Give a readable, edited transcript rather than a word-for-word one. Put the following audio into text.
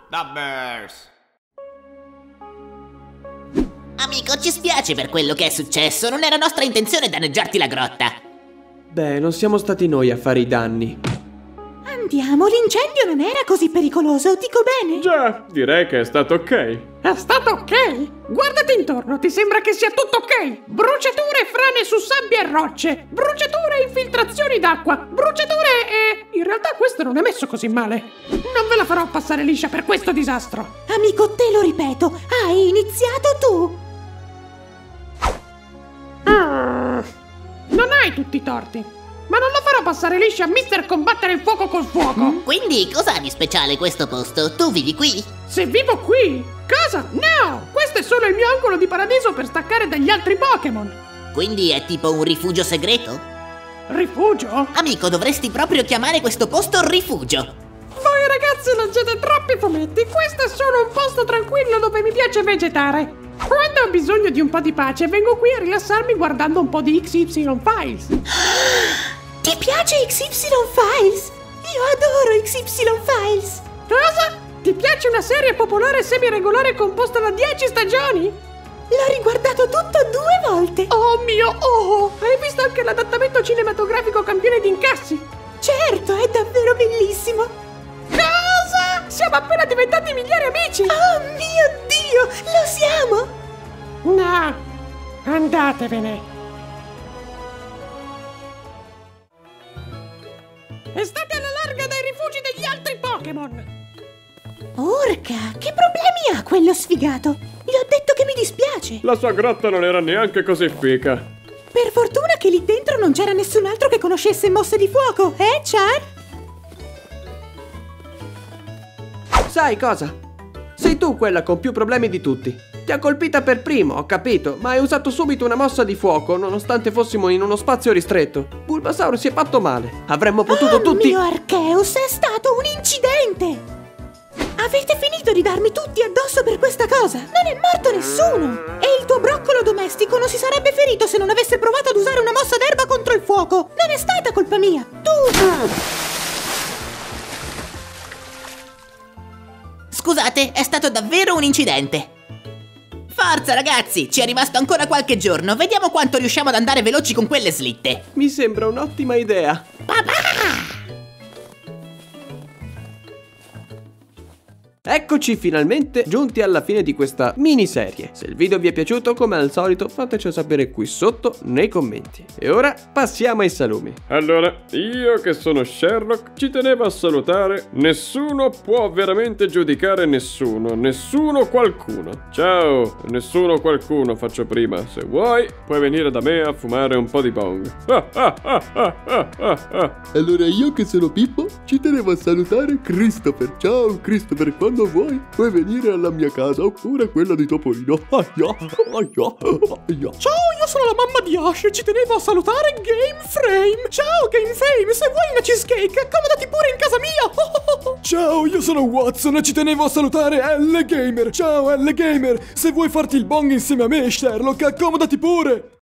Dabbers! Amico, ci spiace per quello che è successo. Non era nostra intenzione danneggiarti la grotta. Beh, non siamo stati noi a fare i danni. Andiamo, l'incendio non era così pericoloso, dico bene? Già, direi che è stato ok. È stato ok? Guardati intorno, ti sembra che sia tutto ok? Bruciature e frane su sabbie e rocce, bruciature e infiltrazioni d'acqua, bruciature e... In realtà questo non è messo così male. Non ve la farò passare liscia per questo disastro. Amico, te lo ripeto, hai iniziato tu. Non hai tutti i torti. Ma non lo farò passare liscia a Mister Combattere il fuoco col fuoco. Quindi cosa ha di speciale questo posto? Tu vivi qui? Se vivo qui? Cosa? No! Questo è solo il mio angolo di paradiso per staccare dagli altri Pokémon. Quindi è tipo un rifugio segreto? Rifugio? Amico, dovresti proprio chiamare questo posto rifugio. Voi ragazzi leggete troppi fumetti. Questo è solo un posto tranquillo dove mi piace vegetare. Quando ho bisogno di un po' di pace vengo qui a rilassarmi guardando un po' di XY Files. Ti piace XY Files? Io adoro XY Files. Cosa? Ti piace una serie popolare semi-regolare composta da 10 stagioni? L'ho riguardato tutto 2 volte. Oh mio oh! Hai visto anche l'adattamento cinematografico campione di incassi? Certo, è davvero bellissimo. Cosa? Siamo appena diventati migliori amici! Oh mio Dio, lo siamo! No, andatevene. E state alla larga dai rifugi degli altri Pokémon! Urca, che problemi ha quello sfigato? Gli ho detto che mi dispiace. La sua grotta non era neanche così fica. Per fortuna che lì dentro non c'era nessun altro che conoscesse mosse di fuoco, Char? Sai cosa? Sei tu quella con più problemi di tutti. Ti ha colpita per primo, ho capito, ma hai usato subito una mossa di fuoco nonostante fossimo in uno spazio ristretto. Bulbasaur si è fatto male. Avremmo potuto tutti... mio Arceus, è stato un incidente! Avete finito di darmi tutti addosso per questa cosa? Non è morto nessuno! E il tuo broccolo domestico non si sarebbe ferito se non avesse provato ad usare una mossa d'erba contro il fuoco! Non è stata colpa mia! Tu... Scusate, è stato davvero un incidente. Forza ragazzi, ci è rimasto ancora qualche giorno. Vediamo quanto riusciamo ad andare veloci con quelle slitte. Mi sembra un'ottima idea. Papà! Eccoci finalmente giunti alla fine di questa miniserie. Se il video vi è piaciuto, come al solito, fateci sapere qui sotto nei commenti. E ora passiamo ai salumi. Allora, io che sono Sherlock ci tenevo a salutare. Nessuno può veramente giudicare nessuno, nessuno qualcuno. Ciao, nessuno qualcuno faccio prima. Se vuoi, puoi venire da me a fumare un po' di bong. Allora io che sono Pippo ci tenevo a salutare Christopher. Ciao Christopher, quando vuoi puoi venire alla mia casa oppure a quella di Topolino. Ciao, io sono la mamma di Ash e ci tenevo a salutare Game Frame. Ciao Game Frame, se vuoi una cheesecake accomodati pure in casa mia. Ciao, io sono Watson e ci tenevo a salutare L Gamer. Ciao L Gamer, se vuoi farti il bong insieme a me Sherlock accomodati pure.